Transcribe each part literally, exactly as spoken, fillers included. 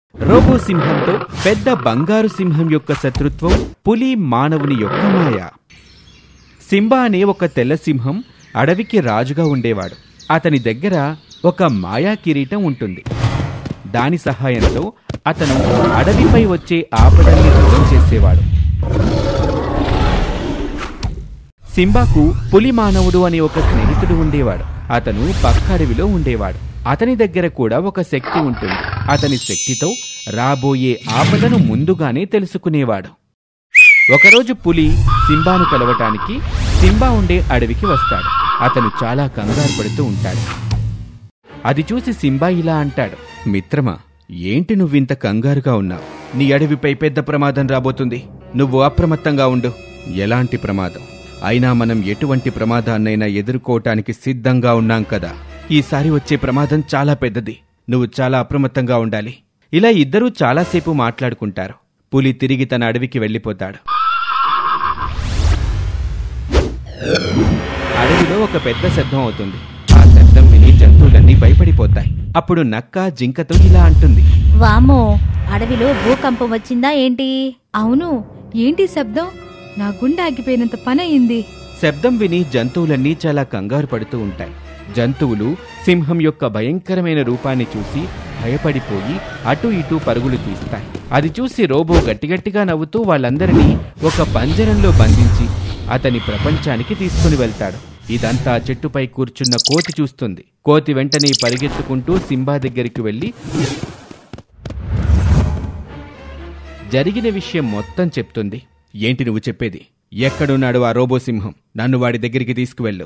Robo సింహంతో పెద్ద బంగారు సింహం యొక్క శత్రుత్వం, పులి మానవుని యొక్క మాయ. సింబా అనే ఒక తెల్ల సింహం అడవికి రాజుగా ఉండేవాడు. అతని దగ్గర ఒక మాయా కిరీటం ఉంటుంది. దాని సహాయంతో అతను అడవిపై వచ్చే ఆపదల్ని దూరం చేసేవాడు. సింబాకు పులి మానవుడు అనే ఒక స్నేహితుడు ఉండేవాడు. అతను పక్క అడవిలో ఉండేవాడు. అతని దగ్గర కూడా ఒక శక్తి ఉంటుంది. అతని శక్తితో రాబోయే ఆపదను ముందుగానే తెలుసుకునేవాడు. ఒకరోజు పులి సింబాను కలవటానికి సింబా ఉండే అడవికి వస్తాడు. అతను చాలా కంగారు పడుతూ ఉంటాడు. అది చూసి సింబా ఇలా అంటాడు, మిత్రమా, ఏంటి నువ్వింత కంగారుగా ఉన్నావు? నీ అడవిపై పెద్ద ప్రమాదం రాబోతుంది. నువ్వు అప్రమత్తంగా ఉండు. ఎలాంటి ప్రమాదం అయినా మనం ఎటువంటి ప్రమాదాన్నైనా ఎదుర్కోవటానికి సిద్ధంగా ఉన్నాం కదా. ఈసారి వచ్చే ప్రమాదం చాలా పెద్దది. నువ్వు చాలా అప్రమత్తంగా ఉండాలి. ఇలా ఇద్దరూ చాలాసేపు మాట్లాడుకుంటారు. పులి తిరిగి తన అడవికి వెళ్ళిపోతాడు. అడవిలో ఒక పెద్ద శబ్దం అవుతుంది. ఆ శబ్దం విని జంతువులన్నీ భయపడిపోతాయి. అప్పుడు నక్క జింకతో ఇలా అంటుంది, వామ్మో, అడవిలో భూకంపం వచ్చిందా ఏంటి? అవును, ఏంటి శబ్దం? నా గుండె ఆగిపోయినంత పని అయింది. శబ్దం విని జంతువులన్నీ చాలా కంగారు పడుతూ ఉంటాయి. జంతువులు సింహం యొక్క భయంకరమైన రూపాన్ని చూసి భయపడిపోయి అటూ ఇటూ పరుగులు తీస్తాయి. అది చూసి రోబో గట్టిగట్టిగా నవ్వుతూ వాళ్ళందరినీ ఒక పంజరంలో బంధించి అతని ప్రపంచానికి తీసుకుని వెళ్తాడు. ఇదంతా చెట్టుపై కూర్చున్న కోతి చూస్తుంది. కోతి వెంటనే పరిగెత్తుకుంటూ సింబా దగ్గరికి వెళ్ళి జరిగిన విషయం మొత్తం చెప్తుంది. ఏంటి నువ్వు చెప్పేది? ఎక్కడున్నాడు ఆ రోబో సింహం? నన్ను వాడి దగ్గరికి తీసుకువెళ్ళు.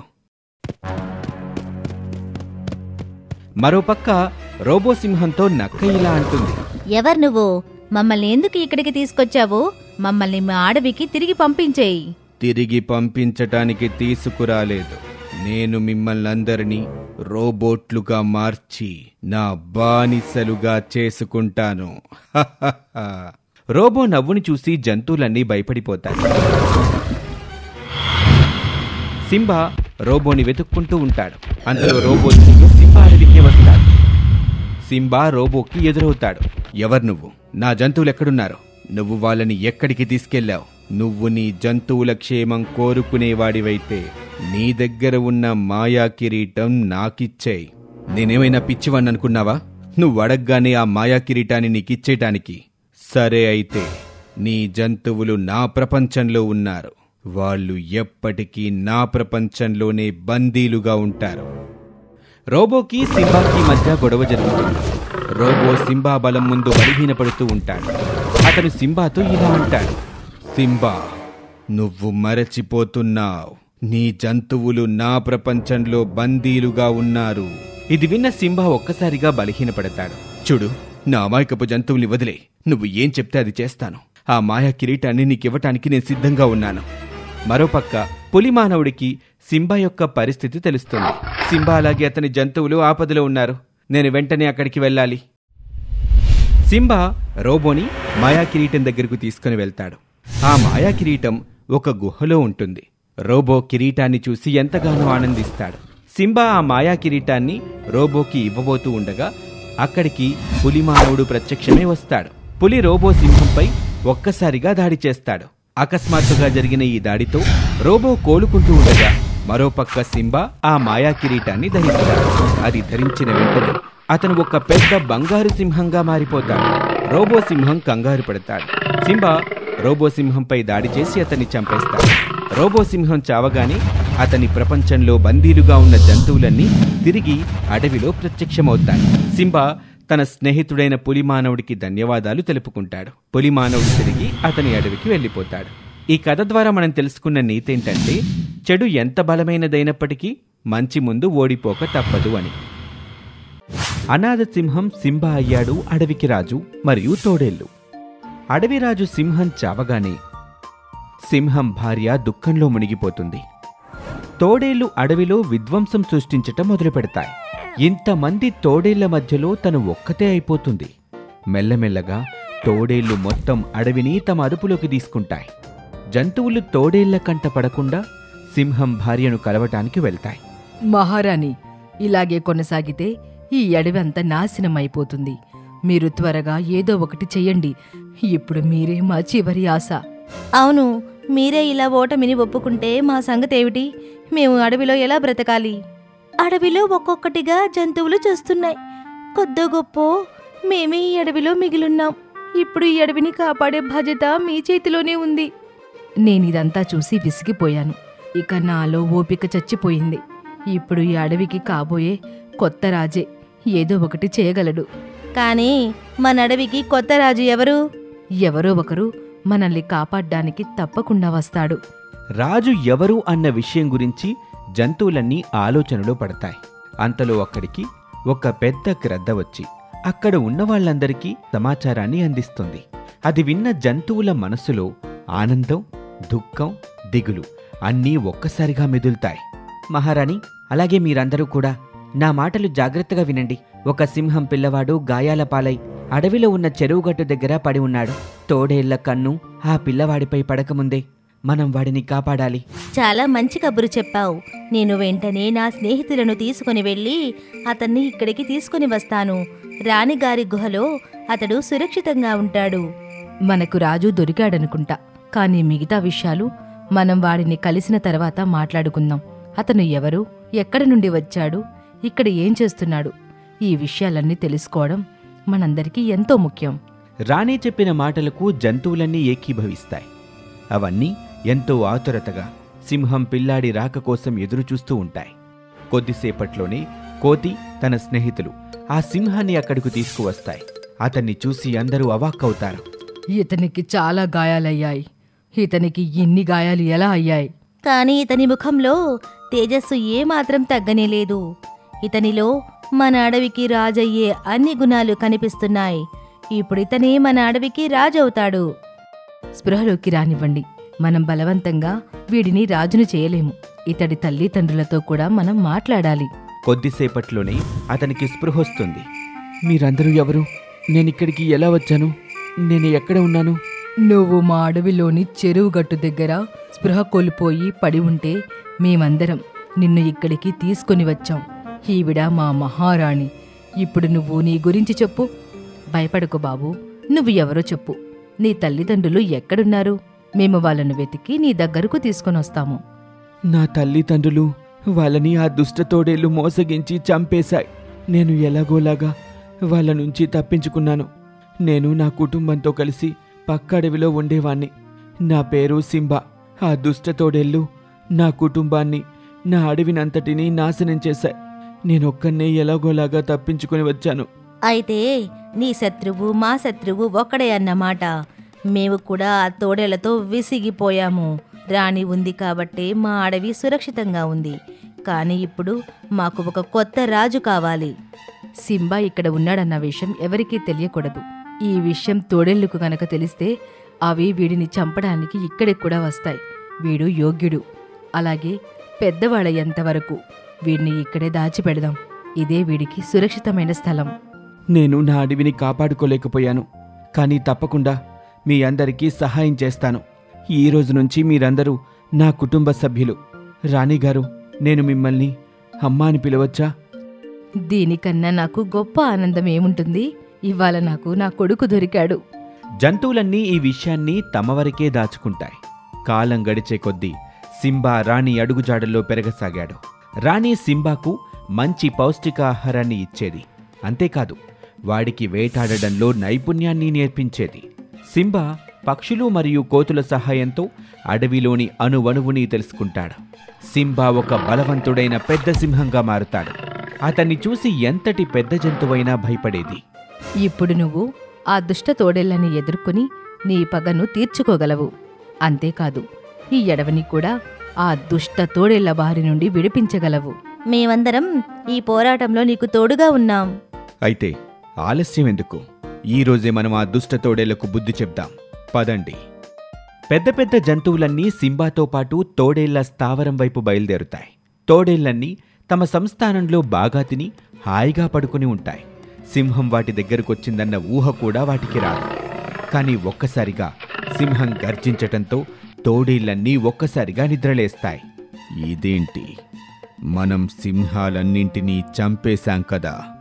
మరోపక్క రోబో సింహంతో నక్క ఇలా అంటుంది, ఎవరు నువ్వు? మమ్మల్ని ఎందుకు ఇక్కడికి తీసుకొచ్చావు? మమ్మల్ని మా అడవికి తిరిగి పంపించేయి. తిరిగి పంపించటానికి తీసుకురాలేదు. నేను మిమ్మల్నందరినీ రోబోట్లుగా మార్చి నా బానిసలుగా చేసుకుంటాను. రోబో నవ్వుని చూసి జంతువులన్నీ భయపడిపోతాయి. సింబా రోబోని వెతుక్కుంటూ ఉంటాడు. అంతలో రోబో తిరిగి సింబా అడవికి వస్తాడు. సింబా రోబోకి ఎదురవుతాడు. ఎవరు నువ్వు? నా జంతువులు ఎక్కడున్నారు? నువ్వు వాళ్ళని ఎక్కడికి తీసుకెళ్లావు? నువ్వు నీ జంతువుల క్షేమం కోరుకునేవాడివైతే నీ దగ్గర ఉన్న మాయా కిరీటం నాకిచ్చేయి. నేనేమైనా పిచ్చివాణ్ణనుకున్నావా? నువ్వు అడగ్గానే ఆ మాయా కిరీటాన్ని నీకిచ్చేయటానికి? సరే, అయితే నీ జంతువులు నా ప్రపంచంలో ఉన్నారు. వాళ్ళు ఎప్పటికీ నా ప్రపంచంలోనే బందీలుగా ఉంటారు. రోబోకి సింబాకి మధ్య గొడవ జరుగుతుంది. రోబో సింబా బలం ముందు బలహీనపడుతూ ఉంటాడు. అతను సింబాతో ఇలా అంటాడు, సింబా, నువ్వు మరచిపోతున్నావు. నీ జంతువులు నా ప్రపంచంలో బందీలుగా ఉన్నారు. ఇది విన్న సింబా ఒక్కసారిగా బలహీనపడతాడు. చూడు, నా అమాయకపు జంతువుల్ని వదిలే. నువ్వు ఏం చెప్తే అది చేస్తాను. ఆ మాయా కిరీటాన్ని నీకివ్వటానికి నేను సిద్ధంగా ఉన్నాను. మరోపక్క పులి మానవుడికి సింబా యొక్క పరిస్థితి తెలుస్తుంది. సింబా అలాగే అతని జంతువులు ఆపదలో ఉన్నారు. నేను వెంటనే అక్కడికి వెళ్ళాలి. సింబా రోబోని మాయా కిరీటం దగ్గరకు తీసుకుని వెళ్తాడు. ఆ మాయా కిరీటం ఒక గుహలో ఉంటుంది. రోబో కిరీటాన్ని చూసి ఎంతగానో ఆనందిస్తాడు. సింబా ఆ మాయా కిరీటాన్ని రోబోకి ఇవ్వబోతూ ఉండగా అక్కడికి పులి మానవుడు ప్రత్యక్షమే వస్తాడు. పులి రోబో సింహంపై ఒక్కసారిగా దాడి చేస్తాడు. అకస్మాత్తుగా జరిగిన ఈ దాడితో రోబో కోలుకుంటూ ఉండగా మరోపక్క సింబా ఆ మాయా కిరీటాన్ని ధరిస్తాడు. అది ధరించిన వెంటనే అతను ఒక పెద్ద బంగారు సింహంగా మారిపోతాడు. రోబో సింహం కంగారు పడతాడు. సింబా రోబో సింహంపై దాడి చేసి అతన్ని చంపేస్తాడు. రోబో సింహం చావగానే అతని ప్రపంచంలో బందీలుగా ఉన్న జంతువులన్నీ తిరిగి అడవిలో ప్రత్యక్షమవుతాయి. సింబా తన స్నేహితుడైన పులి మానవుడికి ధన్యవాదాలు తెలుపుకుంటాడు. పులి మానవుడు తిరిగి అతని అడవికి వెళ్ళిపోతాడు. ఈ కథ ద్వారా మనం తెలుసుకున్న నీతేంటంటే, చెడు ఎంత బలమైనదైనప్పటికీ మంచి ముందు ఓడిపోక తప్పదు అని. అనాథ సింహం సింబా అయ్యాడు అడవికి రాజు మరియు తోడేళ్లు. అడవిరాజు సింహం చావగానే సింహం భార్య దుఃఖంలో మునిగిపోతుంది. తోడేళ్లు అడవిలో విధ్వంసం సృష్టించటం మొదలుపెడతాయి. ఇంతమంది తోడేళ్ల మధ్యలో తను ఒక్కతే అయిపోతుంది. మెల్లమెల్లగా తోడేళ్లు మొత్తం అడవిని తమ అదుపులోకి తీసుకుంటాయి. జంతువులు తోడేళ్ల కంట పడకుండా సింహం భార్యను కలవటానికి వెళ్తాయి. మహారాణి, ఇలాగే కొనసాగితే ఈ అడవి అంతా నాశనమైపోతుంది. మీరు త్వరగా ఏదో ఒకటి చెయ్యండి. ఇప్పుడు మీరే మా చివరి ఆశ. అవును, మీరే ఇలా ఓటమిని ఒప్పుకుంటే మా సంగతేమిటి? మేము అడవిలో ఎలా బ్రతకాలి? అడవిలో ఒక్కొక్కటిగా జంతువులు చేస్తున్నాయి. కొద్దో గొప్పో మేమే ఈ అడవిలో మిగిలున్నాం. ఇప్పుడు ఈ అడవిని కాపాడే బాధ్యత మీ చేతిలోనే ఉంది. నేనిదంతా చూసి విసిగిపోయాను. ఇక నాలో ఓపిక చచ్చిపోయింది. ఇప్పుడు ఈ అడవికి కాబోయే కొత్త రాజే ఏదో ఒకటి చేయగలడు. కానీ మన అడవికి కొత్త రాజు ఎవరు? ఎవరో ఒకరు మనల్ని కాపాడ్డానికి తప్పకుండా వస్తాడు. రాజు ఎవరు అన్న విషయం గురించి జంతువులన్నీ ఆలోచనలో పడతాయి. అంతలో అక్కడికి ఒక పెద్ద గ్రద్ద వచ్చి అక్కడ ఉన్న వాళ్ళందరికీ సమాచారాన్ని అందిస్తుంది. అది విన్న జంతువుల మనసులో ఆనందం, దుఃఖం, దిగులు అన్నీ ఒక్కసారిగా మెదులుతాయి. మహారాణి, అలాగే మీరందరూ కూడా నా మాటలు జాగ్రత్తగా వినండి. ఒక సింహం పిల్లవాడు గాయాల పాలై అడవిలో ఉన్న చెరువుగట్టు దగ్గర పడి ఉన్నాడు. తోడేళ్ల కన్ను ఆ పిల్లవాడిపై పడకముందే మనం వాడిని కాపాడాలి. చాలా మంచి కబురు చెప్పావు. నేను వెంటనే నా స్నేహితులను తీసుకుని వెళ్ళి అతన్ని ఇక్కడికి తీసుకుని వస్తాను. రాణిగారి గుహలో అతడు సురక్షితంగా ఉంటాడు. మనకు రాజు దొరికాడనుకుంటా. కానీ మిగతా విషయాలు మనం వాడిని కలిసిన తర్వాత మాట్లాడుకుందాం. అతను ఎవరు, ఎక్కడి నుండి వచ్చాడు, ఇక్కడ ఏం చేస్తున్నాడు, ఈ విషయాలన్నీ తెలుసుకోవడం మనందరికీ ఎంతో ముఖ్యం. రాణి చెప్పిన మాటలకు జంతువులన్నీ ఏకీభవిస్తాయి. అవన్నీ ఎంతో ఆతురతగా సింహం పిల్లాడి రాక కోసం ఎదురుచూస్తూ ఉంటాయి. కొద్దిసేపట్లోనే కోతి తన స్నేహితులు ఆ సింహాన్ని అక్కడికి తీసుకువస్తాయి. అతన్ని చూసి అందరూ అవాక్కవుతారు. ఇతనికి చాలా గాయాలయ్యాయి. ఇతనికి ఇన్ని గాయాలు ఎలా అయ్యాయి? కానీ ఇతని ముఖంలో తేజస్సు ఏమాత్రం తగ్గనే లేదు. ఇతనిలో మన అడవికి రాజయ్యే అన్ని గుణాలు కనిపిస్తున్నాయి. ఇప్పుడు ఇతనే మన అడవికి రాజవుతాడు. స్పృహలోకి రానివ్వండి. మనం బలవంతంగా వీడిని రాజును చేయలేము. ఇతడి తల్లిదండ్రులతో కూడా మనం మాట్లాడాలి. కొద్దిసేపట్లోనే అతనికి స్పృహొస్తుంది. మీరందరూ ఎవరు? నేనిక్కడికి ఎలా వచ్చాను? నేను ఎక్కడ ఉన్నాను? నువ్వు మా అడవిలోని చెరువు గట్టు దగ్గర స్పృహ కోల్పోయి పడి ఉంటే మేమందరం నిన్ను ఇక్కడికి తీసుకొని వచ్చాం. ఈవిడ మా మహారాణి. ఇప్పుడు నువ్వు నీ గురించి చెప్పు. భయపడకు బాబు, నువ్వు ఎవరో చెప్పు. నీ తల్లిదండ్రులు ఎక్కడున్నారు? మేము వాళ్ళను వెతికి నీ దగ్గరకు తీసుకొనొస్తాము. నా తల్లిదండ్రులు వాళ్ళని ఆ దుష్టతోడేళ్లు మోసగించి చంపేశాయి. నేను ఎలాగోలాగా వాళ్ళ నుంచి తప్పించుకున్నాను. నేను నా కుటుంబంతో కలిసి పక్క అడవిలో ఉండేవాణ్ణి. నా పేరు సింబా. ఆ దుష్టతోడేళ్లు నా కుటుంబాన్ని, నా అడవినంతటినీ నాశనం చేశాయి. నేనొక్కన్నే ఎలాగోలాగా తప్పించుకుని వచ్చాను. అయితే నీ శత్రువు మా శత్రువు ఒక్కడే అన్నమాట. మేము కూడా ఆ తోడేళ్లతో విసిగిపోయాము. రాణి ఉంది కాబట్టే మా అడవి సురక్షితంగా ఉంది. కానీ ఇప్పుడు మాకు ఒక కొత్త రాజు కావాలి. సింబా ఇక్కడ ఉన్నాడన్న విషయం ఎవరికీ తెలియకూడదు. ఈ విషయం తోడేళ్లకు గనక తెలిస్తే అవి వీడిని చంపడానికి ఇక్కడికి కూడా వస్తాయి. వీడు యోగ్యుడు. అలాగే పెద్దవాళ్ళయ్యేంతవరకు వీడిని ఇక్కడే దాచిపెడదాం. ఇదే వీడికి సురక్షితమైన స్థలం. నేను నా అడవిని కాపాడుకోలేకపోయాను. కానీ తప్పకుండా మీ అందరికీ సహాయం చేస్తాను. ఈ రోజు నుంచి మీరందరూ నా కుటుంబ సభ్యులు. రాణిగారు, నేను మిమ్మల్ని అమ్మా అని పిలవచ్చా? దీనికన్నా నాకు గొప్ప ఆనందం ఏముంటుంది? ఇవాళ నాకు నా కొడుకు దొరికాడు. జంతువులన్నీ ఈ విషయాన్ని తమవరకే దాచుకుంటాయి. కాలం గడిచే కొద్దీ సింబా రాణి అడుగుజాడల్లో పెరగసాగాడు. రాణి సింబాకు మంచి పౌష్టికాహారాన్ని ఇచ్చేది. అంతేకాదు, వాడికి వేటాడడంలో నైపుణ్యాన్ని నేర్పించేది. సింబా పక్షులు మరియు కోతుల సహాయంతో అడవిలోని అణువణువుని తెలుసుకుంటాడు. సింబా ఒక బలవంతుడైన పెద్ద సింహంగా మారుతాడు. అతన్ని చూసి ఎంతటి పెద్ద జంతువైనా భయపడేది. ఇప్పుడు నువ్వు ఆ దుష్ట తోడేళ్లని ఎదుర్కొని నీ పగను తీర్చుకోగలవు. అంతేకాదు, ఈ అడవిని కూడా ఆ దుష్ట తోడేళ్ల బారి నుండి విడిపించగలవు. మేమందరం ఈ పోరాటంలో నీకు తోడుగా ఉన్నాం. అయితే ఆలస్యం ఎందుకు? ఈరోజే మనం ఆ దుష్ట తోడేళ్లకు బుద్ధి చెప్దాం. పదండి. పెద్ద పెద్ద జంతువులన్నీ సింబాతో పాటు తోడేళ్ల స్థావరం వైపు బయలుదేరుతాయి. తోడేళ్లన్నీ తమ సంస్థానంలో బాగా తిని హాయిగా పడుకుని ఉంటాయి. సింహం వాటి దగ్గరకొచ్చిందన్న ఊహ కూడా వాటికి రాదు. కానీ ఒక్కసారిగా సింహం గర్జించటంతో తోడేళ్లన్నీ ఒక్కసారిగా నిద్రలేస్తాయి. ఇదేంటి, మనం సింహాలన్నింటినీ చంపేశాం కదా,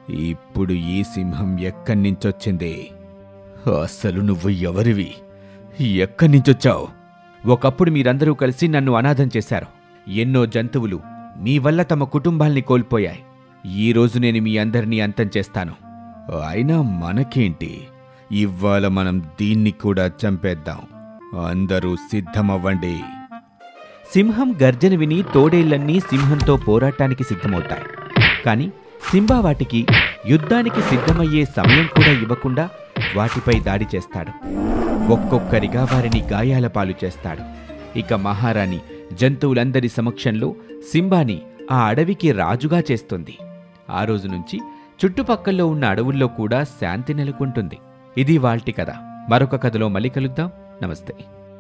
ఇప్పుడు ఈ సింహం ఎక్కడి నుంచొచ్చింది? అసలు నువ్వు ఎవరివి? ఎక్కడి నుంచొచ్చావు? ఒకప్పుడు మీరందరూ కలిసి నన్ను అనాథం చేశారు. ఎన్నో జంతువులు మీ వల్ల తమ కుటుంబాల్ని కోల్పోయాయి. ఈరోజు నేను మీ అందరినీ అంతం చేస్తాను. అయినా మనకేంటి? ఇవాళ మనం దీన్ని కూడా చంపేద్దాం. అందరూ సిద్ధమవ్వండి. సింహం గర్జన విని తోడేళ్లన్నీ సింహంతో పోరాటానికి సిద్ధమవుతాయి. కాని సింబా వాటికి యుద్ధానికి సిద్ధమయ్యే సమయం కూడా ఇవ్వకుండా వాటిపై దాడి చేస్తాడు. ఒక్కొక్కరిగా వారిని గాయాల పాలు చేస్తాడు. ఇక మహారాణి జంతువులందరి సమక్షంలో సింబాని ఆ అడవికి రాజుగా చేస్తుంది. ఆ రోజు నుంచి చుట్టుపక్కల్లో ఉన్న అడవుల్లో కూడా శాంతి నెలకొంటుంది. ఇది వాల్టి కథ. మరొక కథలో మళ్ళీ కలుద్దాం. నమస్తే.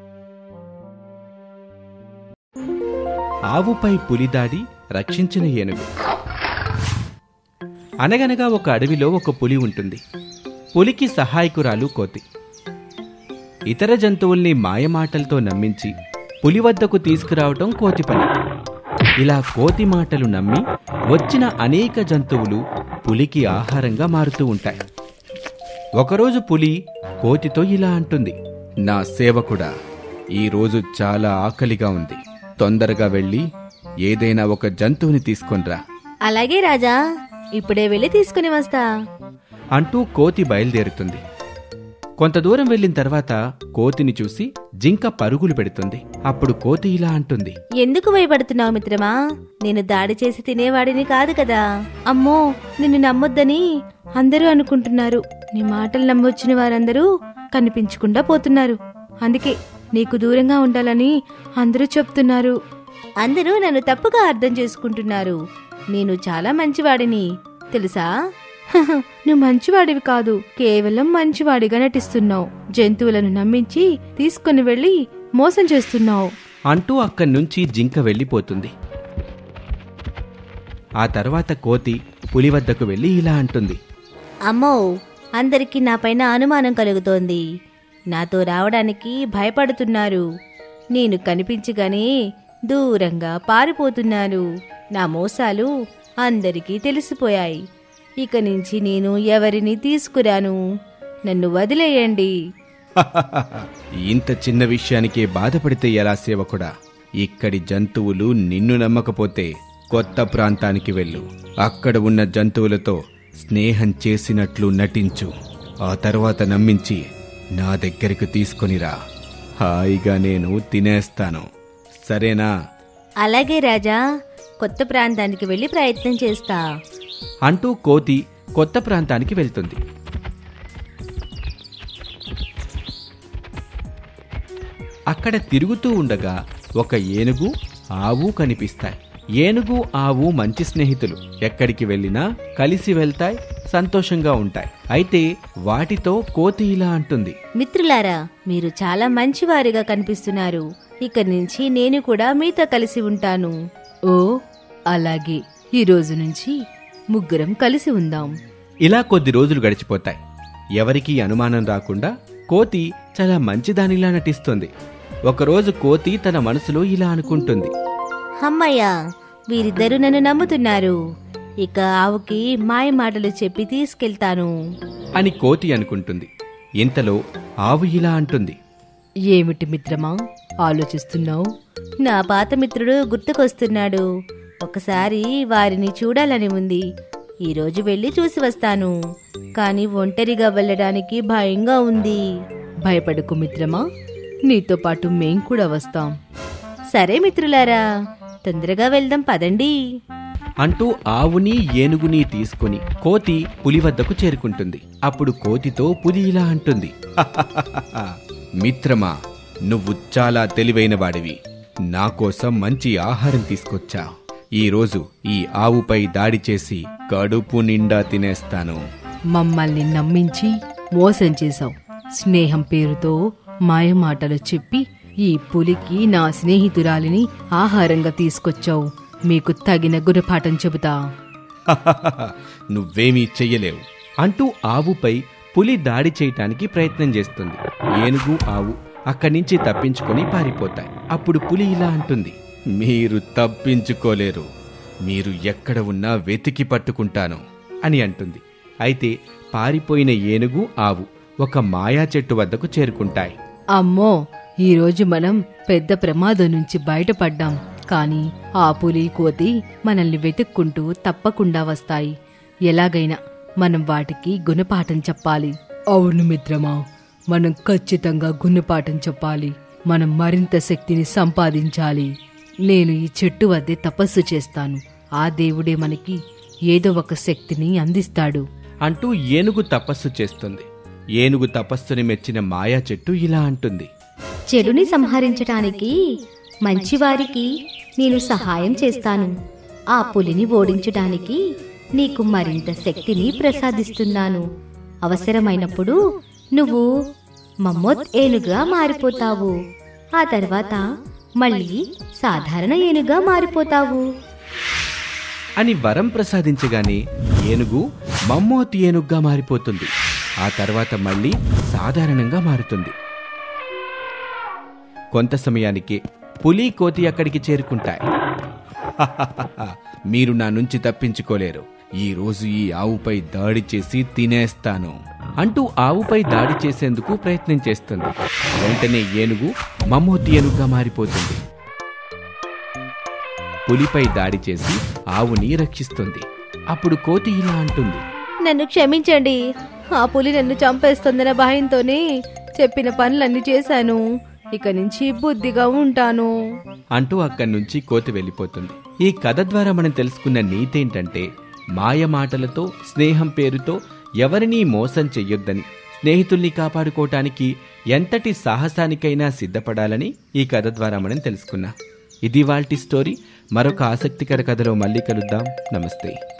ఆవుపై పులిదాడి రక్షించిన ఏనుగు. అనగనగా ఒక అడవిలో ఒక పులి ఉంటుంది. పులికి సహాయకురాలు కోతి. ఇతర జంతువుల్ని మాయమాటలతో నమ్మించి పులి వద్దకు తీసుకురావటం కోతి పని. ఇలా కోతి మాటలు నమ్మి వచ్చిన అనేక జంతువులు పులికి ఆహారంగా మారుతూ ఉంటాయి. ఒకరోజు పులి కోతితో ఇలా అంటుంది, నా సేవకుడా, ఈరోజు చాలా ఆకలిగా ఉంది. తొందరగా వెళ్ళి ఏదైనా ఒక జంతువుని తీసుకొనిరా. అలాగే రాజా, ఇప్పుడే వెళ్ళి తీసుకుని వస్తా అంటూ కోతి బయలుదేరుతుంది. కొంత దూరం వెళ్ళిన తర్వాత కోతిని చూసి జింక పరుగులు పెడుతుంది. అప్పుడు కోతి ఇలా అంటుంది, ఎందుకు భయపడుతున్నావు మిత్రమా? నేను దాడి చేసి తినేవాడిని కాదు కదా. అమ్మో, నిన్ను నమ్మొద్దని అందరూ అనుకుంటున్నారు. నీ మాటలు నమ్మొచ్చిన వారందరూ కనిపించకుండా పోతున్నారు. అందుకే నీకు దూరంగా ఉండాలని అందరూ చెప్తున్నారు. అందరూ నన్ను తప్పుగా అర్థం చేసుకుంటున్నారు. నేను చాలా మంచివాడిని తెలుసా? నువ్వు మంచివాడివి కాదు, కేవలం మంచివాడిగా నటిస్తున్నావు. జంతువులను నమ్మించి తీసుకుని వెళ్ళి మోసం చేస్తున్నావు అంటూ అక్కడి నుంచి జింక వెళ్ళిపోతుంది. ఆ తర్వాత కోతి పులి వద్దకు వెళ్ళి ఇలా అంటుంది, అమ్మో, అందరికీ నాపైన అనుమానం కలుగుతోంది. నాతో రావడానికి భయపడుతున్నారు. నేను కనిపించగానే దూరంగా పారిపోతున్నారు. నా మోసాలు అందరికీ తెలిసిపోయాయి. ఇక నుంచి నేను ఎవరిని తీసుకురాను. నన్ను వదిలేయండి. ఇంత చిన్న విషయానికే బాధపడితే ఎలా సేవకుడా? ఇక్కడి జంతువులు నిన్ను నమ్మకపోతే కొత్త ప్రాంతానికి వెళ్ళు. అక్కడ ఉన్న జంతువులతో స్నేహం చేసినట్లు నటించు. ఆ తర్వాత నమ్మించి నా దగ్గరికి తీసుకొనిరా. హాయిగా నేను తినేస్తాను. సరేనా? అలాగే రాజా, కొత్త ప్రాంతానికి వెళ్ళి ప్రయత్నం చేస్తా అంటూ కోతి కొత్త ప్రాంతానికి వెళ్తుంది. అక్కడ తిరుగుతూ ఉండగా ఒక ఏనుగు, ఆవు కనిపిస్తాయి. ఏనుగు, ఆవు మంచి స్నేహితులు. ఎక్కడికి వెళ్ళినా కలిసి వెళ్తాయి, సంతోషంగా ఉంటాయి. అయితే వాటితో కోతి ఇలా అంటుంది, మిత్రులారా, మీరు చాలా మంచివారిగా కనిపిస్తున్నారు. ఇక నుంచి నేను కూడా మీతో కలిసి ఉంటాను. ఓ అలాగే, ఈ రోజు నుంచి ముగ్గురం కలిసి ఉందాం. ఇలా కొద్ది రోజులు గడిచిపోతాయి. ఎవరికీ అనుమానం రాకుండా కోతి చాలా మంచిదానిలా నటిస్తుంది. ఒకరోజు కోతి తన మనసులో ఇలా అనుకుంటుంది, అమ్మయ్యా, వీరిద్దరూ నన్ను నమ్ముతున్నారు. ఇక ఆవుకి మాయ మాటలు చెప్పి తీసుకెళ్తాను అని కోతి అనుకుంటుంది. ఇంతలో ఆవు ఇలా అంటుంది, ఏమిటి మిత్రమా ఆలోచిస్తున్నావు? నా పాత మిత్రుడు గుర్తుకొస్తున్నాడు. ఒకసారి వారిని చూడాలని ఉంది. ఈరోజు వెళ్ళి చూసి వస్తాను. కానీ ఒంటరిగా వెళ్ళడానికి భయంగా ఉంది. భయపడకు మిత్రమా, నీతో పాటు మేం కూడా వస్తాం. సరే మిత్రులారా, తొందరగా వెళ్దాం పదండి అంటూ ఆవుని ఏనుగుని తీసుకుని కోతి పులి వద్దకు చేరుకుంటుంది. అప్పుడు కోతితో పులి ఇలా అంటుంది, మిత్రమా, నువ్వు చాలా తెలివైన వాడివి. నా కోసం మంచి ఆహారం తీసుకొచ్చా. ఈరోజు ఈ ఆవుపై దాడి చేసి కడుపు నిండా తినేస్తాను. మమ్మల్ని నమ్మించి మోసం చేశావు. స్నేహం పేరుతో మాయమాటలు చెప్పి ఈ పులికి నా స్నేహితురాలిని ఆహారంగా తీసుకొచ్చావు. మీకు తగిన గుణపాఠం చెబుతా. నువ్వేమీ చెయ్యలేవు అంటూ ఆవుపై పులి దాడి చేయటానికి ప్రయత్నం చేస్తుంది. ఏనుగు, ఆవు అక్కడి నుంచి తప్పించుకొని పారిపోతాయి. అప్పుడు పులి ఇలా అంటుంది, మీరు తప్పించుకోలేరు. మీరు ఎక్కడ ఉన్నా వెతికి పట్టుకుంటాను. అని అంటుంది. అయితే పారిపోయిన ఏనుగు ఆవు ఒక మాయా చెట్టు వద్దకు చేరుకుంటాయి. అమ్మో, ఈరోజు మనం పెద్ద ప్రమాదం నుంచి బయటపడ్డాం. కానీ ఆ పులి కోతి మనల్ని వెతుక్కుంటూ తప్పకుండా వస్తాయి. ఎలాగైనా మనం వాటికి గుణపాఠం చెప్పాలి. అవును మిత్రమా, మనం ఖచ్చితంగా గుణపాఠం చెప్పాలి. మనం మరింత శక్తిని సంపాదించాలి. నేను ఈ చెట్టు వద్దే తపస్సు చేస్తాను. ఆ దేవుడే మనకి ఏదో ఒక శక్తిని అందిస్తాడు అంటూ ఏనుగు తపస్సు చేస్తుంది. ఏనుగు తపస్సుని మెచ్చిన మాయా చెట్టు ఇలా అంటుంది. చెడుని సంహరించటానికి మంచివారికి నేను సహాయం చేస్తాను. ఆ పులిని ఓడించడానికి నీకు మరింత శక్తిని ప్రసాదిస్తున్నాను. అవసరమైనప్పుడు నువ్వు మమ్మోత్ ఏనుగా మారిపోతావు. ఆ తర్వాత మళ్ళీ సాధారణ ఏనుగా మారిపోతావు అని వరం ప్రసాదించగానే ఏనుగు మమ్మోత్ ఏనుగ్గా మారిపోతుంది. ఆ తర్వాత మళ్ళీ సాధారణంగా మారుతుంది. కొంత సమయానికి పులి కోతి అక్కడికి చేరుకుంటాయి. మీరు నా నుంచి తప్పించుకోలేరు. ఈ రోజు ఈ ఆవుపై దాడి చేసి తినేస్తాను అంటూ ఆవుపై దాడి చేసేందుకు ప్రయత్నం చేస్తుంది. వెంటనే ఏనుగు మమ్మోత్ ఏనుగ్గా మారిపోతుంది. పులిపై దాడి చేసి ఆవుని రక్షిస్తుంది. అప్పుడు కోతి ఇలా అంటుంది. నన్ను క్షమించండి. ఆ పులి నన్ను చంపేస్తుందన్న భయంతోనే చెప్పిన పనులన్నీ చేశాను. ఇక నుంచి బుద్ధిగా ఉంటాను అంటూ అక్కడి నుంచి కోతి వెళ్ళిపోతుంది. ఈ కథ ద్వారా మనం తెలుసుకున్న నీతేంటంటే, మాయ మాటలతో స్నేహం పేరుతో ఎవరినీ మోసం చెయ్యొద్దని, స్నేహితుల్ని కాపాడుకోవటానికి ఎంతటి సాహసానికైనా సిద్ధపడాలని ఈ కథ ద్వారా మనం తెలుసుకున్నాం. ఇది వాల్టి స్టోరీ. మరొక ఆసక్తికర కథలో మళ్ళీ కలుద్దాం. నమస్తే.